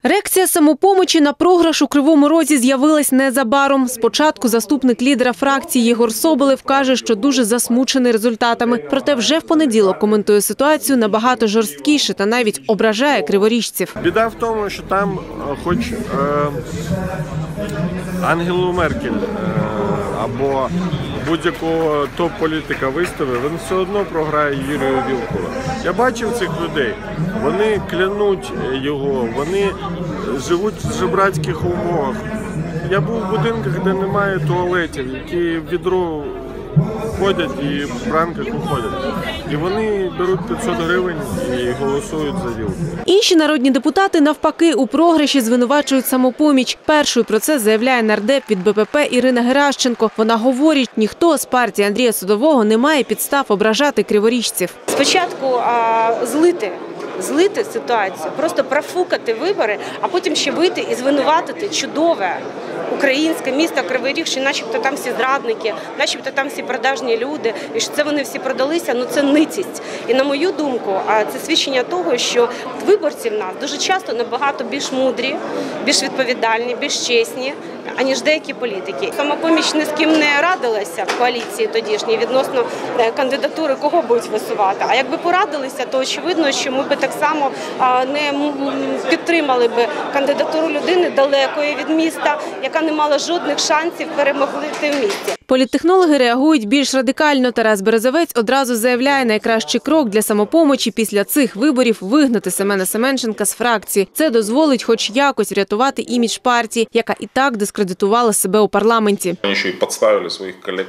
Реакція «Самопомочі» на програш у Кривому Розі з'явилась незабаром. Спочатку заступник лідера фракції Єгор Соболєв каже, що дуже засмучений результатами. Проте вже в понеділок коментує ситуацію набагато жорсткіше та навіть ображає криворіжців. Біда в тому, що там хоч Ангелу Меркель або будь-якого топ-політика вистави, він все одно програє Юрію Вілкулу. Я бачив цих людей, вони клянуть його, вони живуть в жебрацьких умовах. Я був в будинках, де немає туалетів, які в відро ходять і в ранках виходять. І вони беруть 500 гривень і голосують за Вілкула. Інші народні депутати, навпаки, у програші звинувачують «Самопоміч». Першою про це заявляє нардеп від БПП Ірина Геращенко. Вона говорить, ніхто з партії Андрія Садового не має підстав ображати криворіжців. Спочатку злити ситуацію, просто профукати вибори, а потім ще вийти і звинуватити чудове українське місто Кривий Ріг, що начебто там всі зрадники, начебто там всі продажні люди, і що це вони всі продалися, ну це ницість. І на мою думку, це свідчення того, що виборці в нас дуже часто набагато більш мудрі, більш відповідальні, більш чесні, аніж деякі політики. «Самопоміч» ні з ким не радилася в коаліції тодішній відносно кандидатури, кого будуть висувати. А якби порадилися, то очевидно, що ми би так само не підтримали би кандидатуру людини далекої від міста, яка не мала жодних шансів перемогти в місті. Політтехнологи реагують більш радикально. Тарас Березовець одразу заявляє, найкращий крок для «Самопомочі» після цих виборів – вигнати Семена Семенченка з фракції. Це дозволить хоч якось врятувати імідж партії, яка і так дискредитувала себе у парламенті. Вони ще й підставили своїх колег,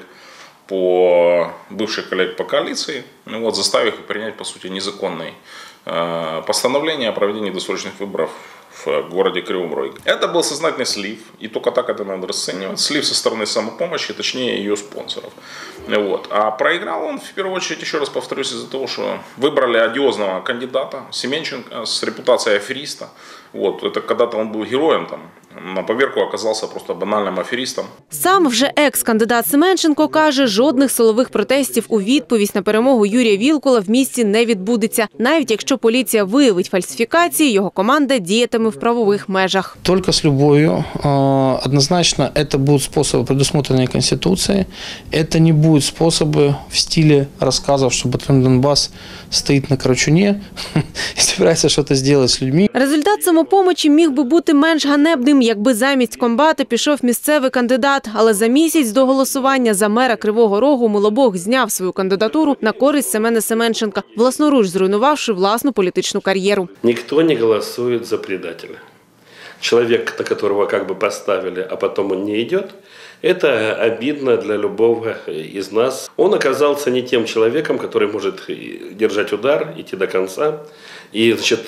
бывших коллег по коалиции, заставив их принять, по сути, незаконное постановление о проведении досрочных выборов в городе Кривом Роге. Это был сознательный слив, и только так это надо расценивать. Слив со стороны «Самопомощи», точнее ее спонсоров. А проиграл он, в первую очередь, еще раз повторюсь, из-за того, что выбрали одиозного кандидата Семенченко с репутацией афериста. Это когда-то он был героем, на поверку оказался просто банальним аферистом. Сам вже екс-кандидат Семенченко каже, жодних силових протестів у відповідь на перемогу Юрія Вілкула в місті не відбудеться. Навіть якщо поліція виявить фальсифікації, його команда діятиме в правових межах. Тільки з любов'ю. Однозначно, це будуть способи, предусмотрені Конституцією. Це не будуть способи в стилі розказів, що батальйон Донбас стоїть на Карачуні і збирається щось зробити з людьми. Результат «Самопомочі» міг би бути менш ганебним, якби замість комбата пішов місцевий кандидат. Але за місяць до голосування за мера Кривого Рогу Милобог зняв свою кандидатуру на користь Семена Семенченка, власноруч зруйнувавши власну політичну кар'єру. Ніхто не голосує за предателя. Человек, на которого как бы поставили, а потом он не идет, это обидно для любого из нас. Он оказался не тем человеком, который может держать удар, идти до конца. И, значит,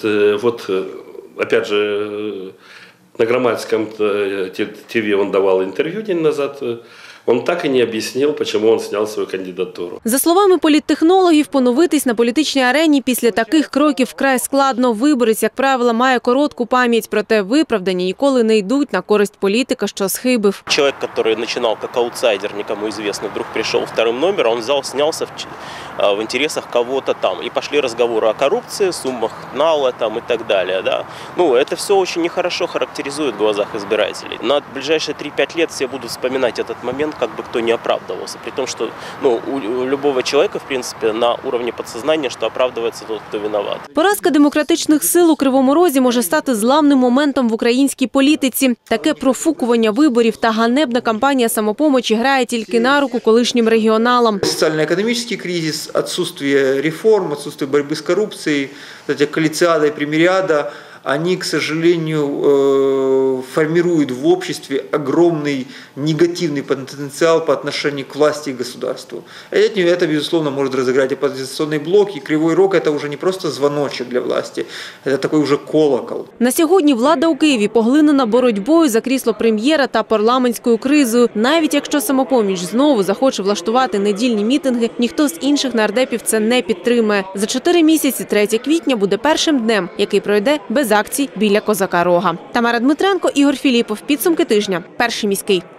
опять же, на Громадском ТВ он давал интервью день назад. Он так і не об'яснив, чому він зняв свою кандидатуру. За словами політтехнологів, поновитись на політичній арені після таких кроків вкрай складно. Виборець, як правило, має коротку пам'ять, проте виправдання ніколи не йдуть на користь політика, що схибив. Чоловік, який починав як аутсайдер, нікому відомий, вдруг прийшов вторым номером, він взяв, знявся в інтересах кого-то там. І пішли розмови о корупції, суммах нала там, і так далі. Да? Це все дуже нехорошо характеризує в глазах избирателей. На ближайшие 3-5 лет все будут вспоминать этот момент, как бы кто не оправдывался. При том, что у любого человека, в принципе, на уровне подсознания, что оправдывается тот, кто виноват. Поразка демократичних сил у Кривому Розі може стати зламним моментом в українській політиці. Таке профукування виборів та ганебна кампанія «Самопомочі» грає тільки на руку колишнім регіоналам. Социально-экономический кризис, отсутствие реформ, отсутствие борьбы с коррупцией, коалициада и примириада, они, к сожалению, формируют в обществе огромный негативный потенциал по отношению к власти и государству. Это, безусловно, может разыграть оппозиционный блок, и Кривой Рог – это уже не просто звоночек для власти, это такой уже колокол. На сьогодні влада у Києві поглинена боротьбою за крісло прем'єра та парламентською кризою. Навіть якщо «Самопоміч» знову захоче влаштувати недільні мітинги, ніхто з інших нардепів це не підтримає. За 4 місяці 3 квітня буде першим днем, який пройде без акцій біля Козака Рога. Тамара Дмитренко, Ігор Філіпов. Підсумки тижня. Перший міський.